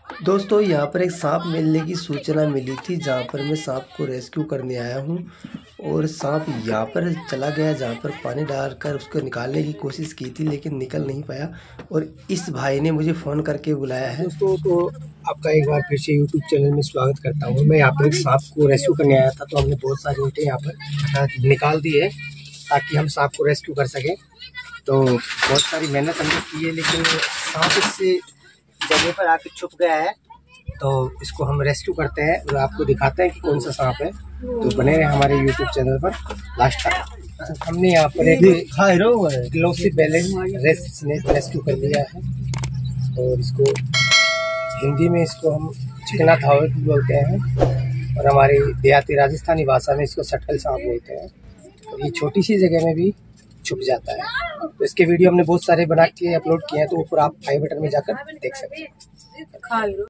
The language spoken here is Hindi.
दोस्तों यहाँ पर एक सांप मिलने की सूचना मिली थी, जहाँ पर मैं सांप को रेस्क्यू करने आया हूँ। और सांप यहाँ पर चला गया जहाँ पर पानी डालकर उसको निकालने की कोशिश की थी, लेकिन निकल नहीं पाया। और इस भाई ने मुझे फ़ोन करके बुलाया है। दोस्तों तो आपका एक बार फिर से यूट्यूब चैनल में स्वागत करता हूँ। मैं यहाँ पर एक सांप को रेस्क्यू करने आया था, तो हमने बहुत सारे ईंटें यहाँ पर निकाल दी है ताकि हम सांप को रेस्क्यू कर सकें। तो बहुत सारी मेहनत हमने की है, लेकिन सांप इससे जगह पर आके छुप गया है। तो इसको हम रेस्क्यू करते हैं और आपको दिखाते हैं कि कौन सा सांप है। तो बने रहे हमारे यूट्यूब चैनल पर लास्ट तक। हमने यहाँ पर एक ग्लोसी बैलेंस रेस्क्यू कर लिया है, और इसको हिंदी में इसको हम चिकना धावत बोलते हैं, और हमारी देहाती राजस्थानी भाषा में इसको सटकल सांप बोलते हैं। और ये छोटी सी जगह में भी छुप जाता है। तो इसके वीडियो हमने बहुत सारे बना के अपलोड किए हैं, तो ऊपर आप आई बटन में जाकर देख सकते हैं।